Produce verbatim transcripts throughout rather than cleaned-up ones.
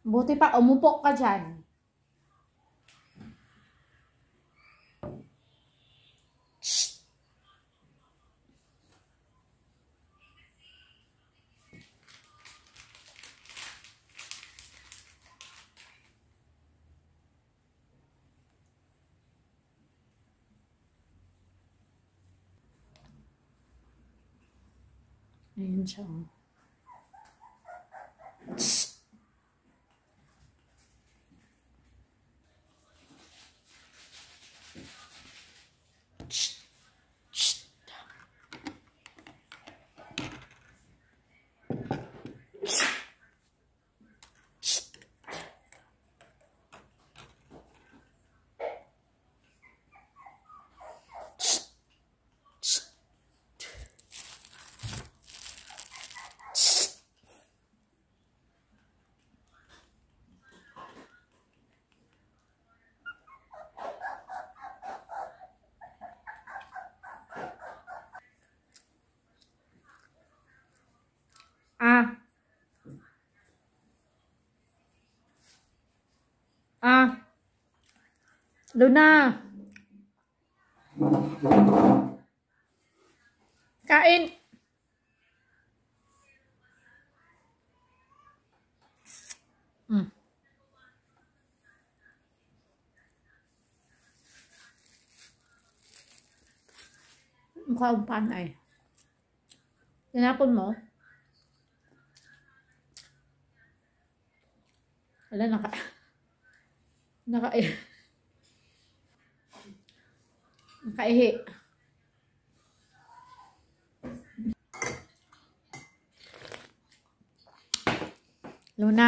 Buti pa, umupo ka dyan. Shh. Ayan siya. Shh. Ah. Ah. Luna. Kain. Hmm. Mukha ang panay. Tinapon mo? Wala, naka... Naka... Nakaihi. Luna.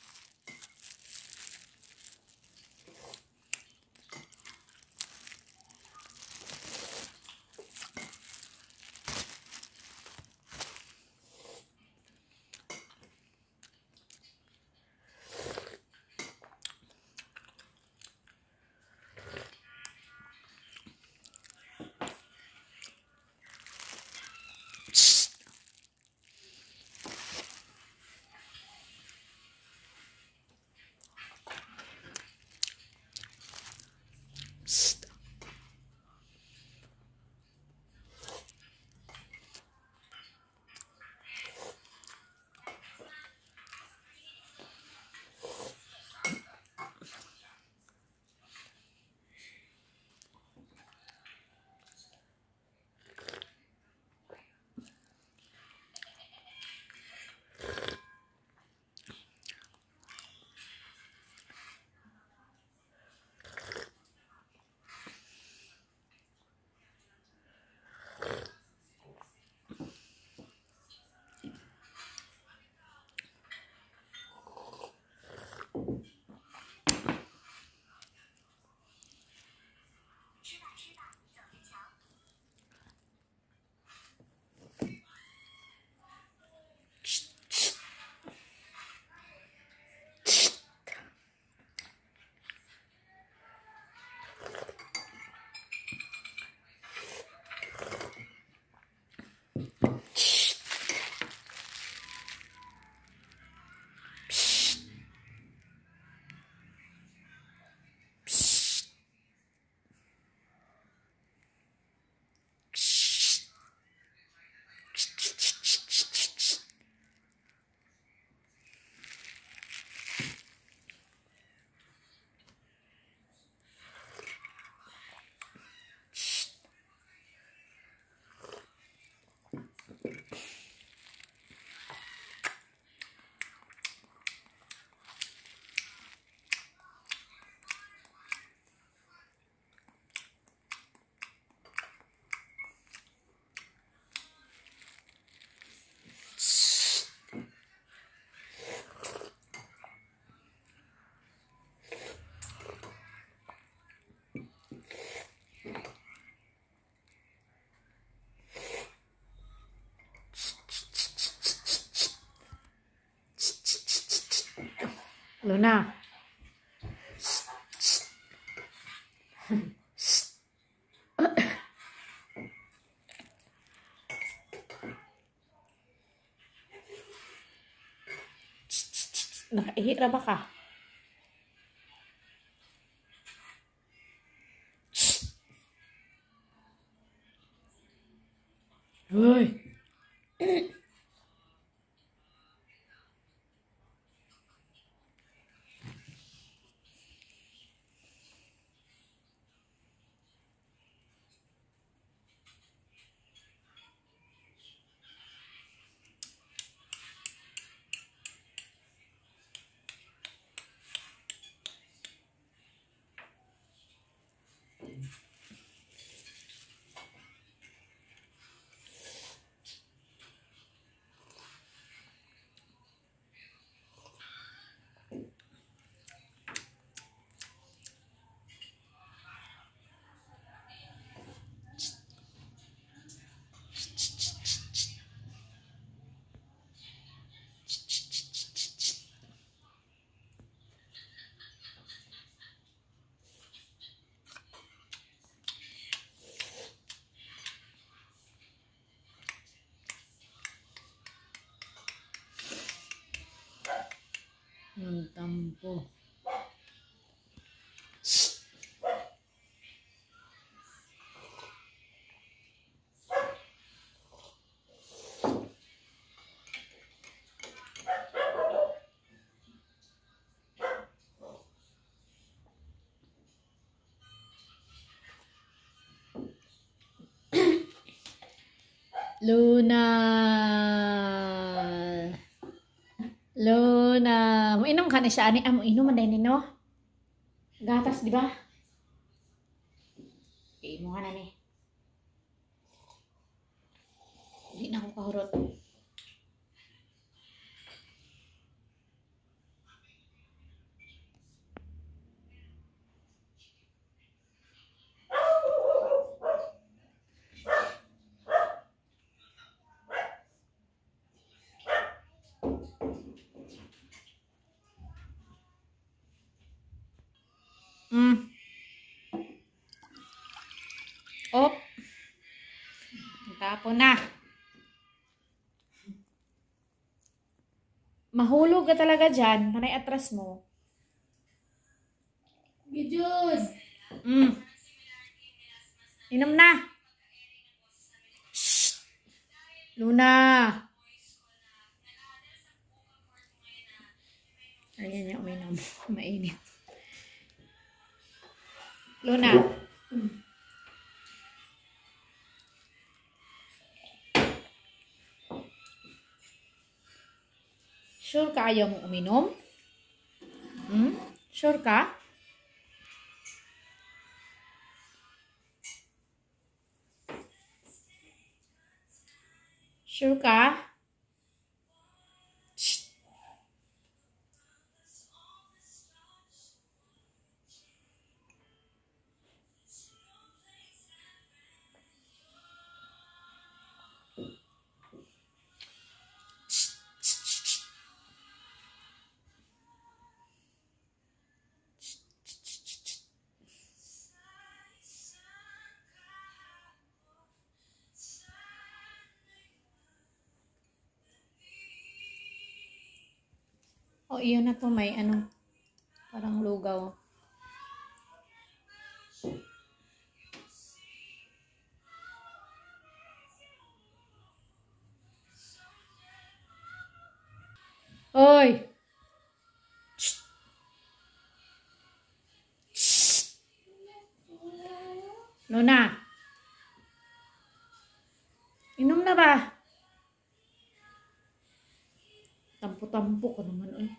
Luna. Nakaihi ra ba ka? Hoy! Ang tampo. Luna. Luna. Mainom ka na siya ani. Ah, mainom man din no. Gatas, di ba? Okay, mo na ni. Hindi na ako kahurot. Mm. Op. Tapon na. Mahulog ka talaga dyan. Panay atras mo. Gidyon. Mm. Inom na. Shh. Luna. Ayan niya, uminom. Mainit. Luna. Mm. Sure ka ayaw mo uminom? Hmm? Sure ka? Sure ka? Shh. Oh, iyon na to, may ano, parang lugaw. Hoy! Shh. Shh. Luna. Inom na ba? Tampo-tampo ko naman eh.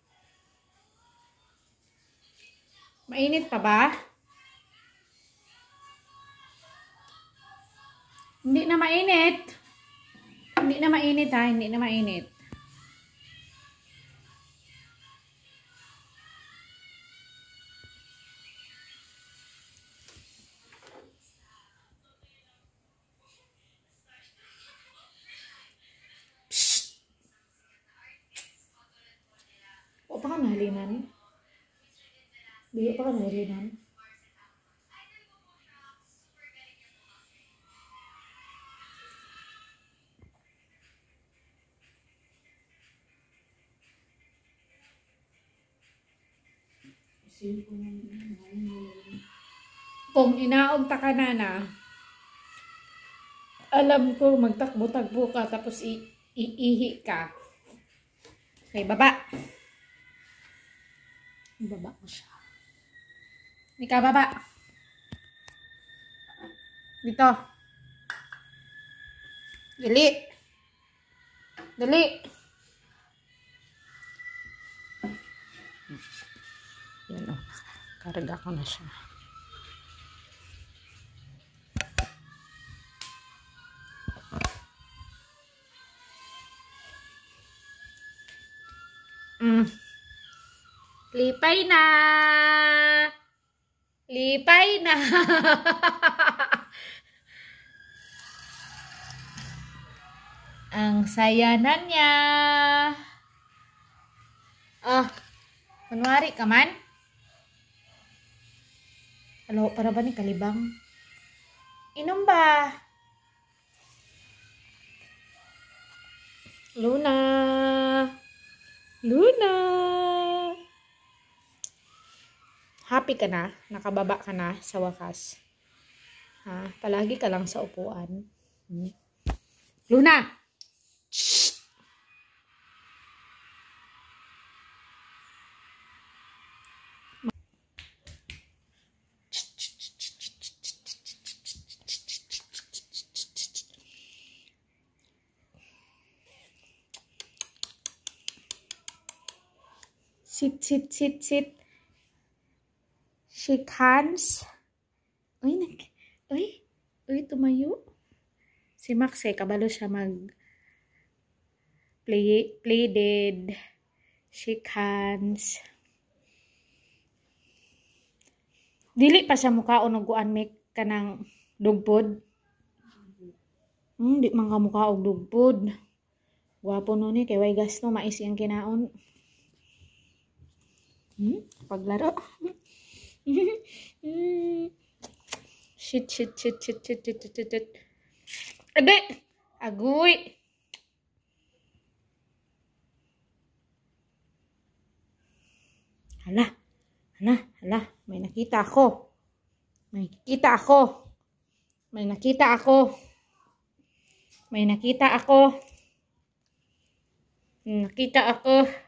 Mainit pa ba? Hindi na mainit. Hindi na mainit ha, hindi na mainit. Psst. O pa ka nahalinan? Di pa ka nahalinan? Kung inaog ta ka na na, alam ko magtakbo-takbo ka tapos i iihi ka. Okay, baba. Baba ko siya. Ika, baba. Dito. Dali. Dali. Yan o. Karga ko na siya. Mm. Lipay na. Lipay na. Ang saya na niya. Ah, kunwari ka man. Alo, para ba ni kalibang? Inom ba? Luna. Luna. Happy ka na? Nakababa ka na sa wakas? Ha? Palagi ka lang sa upuan. Hmm? Luna! Shh! Sit, sit, sit, sit. Shake hands. Uy, nag... Uy, uy, tumayo. Si Max eh, kabalo siya mag... Play, play dead. Shake hands. Dili pa siya mukha o naguan make ka ng dugpod. Hmm, di man ka mukha o dugpod. Gwapo no ni, kay way gas no, mais yung kinaon. Hmm? Paglaro. Shit, shit, shit, shit, shit, shit, shit, shit. Ade! Agoy! Hala, hala, hala. May nakita ako. May nakita ako. May nakita ako. May nakita ako. May nakita ako.